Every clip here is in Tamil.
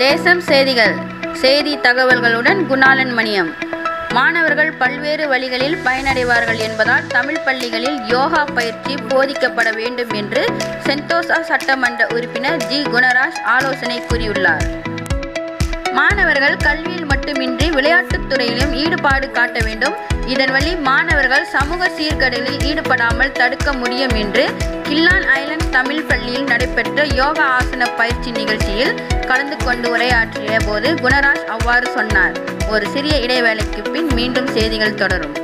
தேசம் செய்திகள் செய்தி தகவல்களுடன் குணாளன் மணியம். மாணவர்கள் பல்வேறு வழிகளில் பயனடைவார்கள் என்பதால் தமிழ் பள்ளிகளில் யோகா பயிற்சி போதிக்கப்பட வேண்டும் என்று சென்டோசா சட்டமன்ற உறுப்பினர் ஜி குணராஜ் ஆலோசனை கூறியுள்ளார். மாணவர்கள் கல்வியில் மட்டுமின்றி விளையாட்டுத் துறையிலும் ஈடுபாடு காட்ட வேண்டும். இதன் வழி மாணவர்கள் சமூக சீர்கேடுகளில் ஈடுபடாமல் தடுக்க முடியும் என்று கில்லான் ஐலண்ட் தமிழ் பள்ளியில் நடைபெற்ற யோகா ஆசன பயிற்சி நிகழ்ச்சியில் கலந்து கொண்டு உரையாற்றிய போது குணராஜ் அவ்வாறு சொன்னார். ஒரு சிறிய இடைவேளைக்கு பின் மீண்டும் செய்திகள் தொடரும்.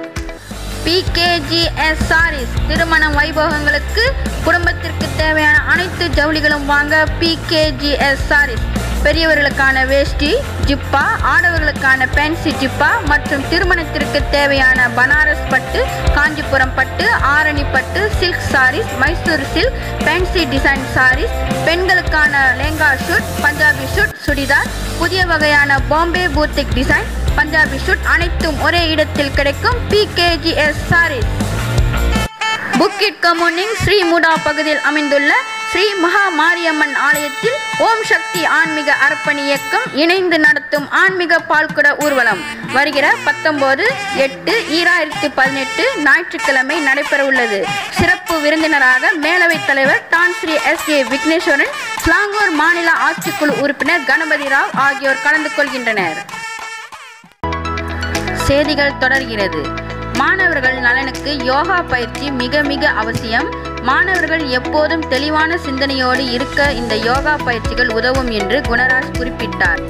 PKGS சாரீஸ் திருமண வைபவங்களுக்கு குடும்பத்திற்கு தேவையான அனைத்து ஜவுளிகளும் வாங்க PKGS சாரீஸ். பெரியவர்களுக்கான வேஷ்டி, ஜிப்பா, ஆடவர்களுக்கான பேன்சி ஜிப்பா மற்றும் திருமணத்திற்கு தேவையான பனாரஸ் பட்டு, காஞ்சிபுரம் பட்டு, ஆரணி பட்டு, silk sarees, Mysore silk, fancy design sarees, பெண்களுக்கான லெங்கா ஷூட், பஞ்சாபி ஷூட், சுடிதார், புதிய வகையான Bombay boutique design, Punjabi suit அனைத்தும் ஒரே இடத்தில் கிடைக்கும் PKGS சாரீஸ். புக்கிட் கமுனிங் ஸ்ரீமுடா பகுதியில் அமைந்துள்ள ஸ்ரீ மகா மாரியம்மன் ஆலயத்தில் ஓம் சக்தி ஆன்மீக அர்ப்பணி இயக்கம் இணைந்து நடத்தும் ஆன்மீக பால்குட ஊர்வலம் வருகிற 19/8/2018 ஞாயிற்றுக்கிழமை நடைபெற உள்ளது. சிறப்பு விருந்தினராக மேலவைத் தலைவர் Tan Sri SJ Vigneswaran, Selangor மாநில ஆட்சிக்குழு உறுப்பினர் கணபதி ராவ் ஆகியோர் கலந்து கொள்கின்றனர். செய்திகள் தொடர்கிறது. மாணவர்கள் நலனுக்கு யோகா பயிற்சி மிக மிக அவசியம். மாணவர்கள் எப்போதும் தெளிவான சிந்தனையோடு இருக்க இந்த யோகா பயிற்சிகள் உதவும் என்று குணராஜ் குறிப்பிட்டார்.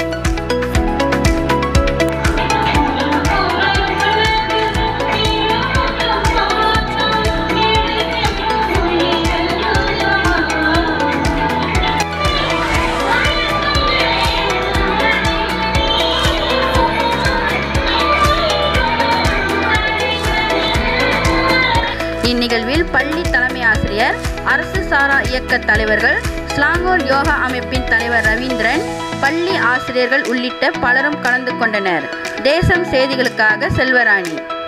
இந்நிகழ்வில் பள்ளி தலைமை ஆசிரியர், அரசு சாரா இயக்க தலைவர்கள், ஸ்லாங்கூர் யோகா அமைப்பின் தலைவர் ரவீந்திரன், பள்ளி ஆசிரியர்கள் உள்ளிட்ட பலரும் கலந்து கொண்டனர். தேசம் செய்திகளுக்காக செல்வராணி.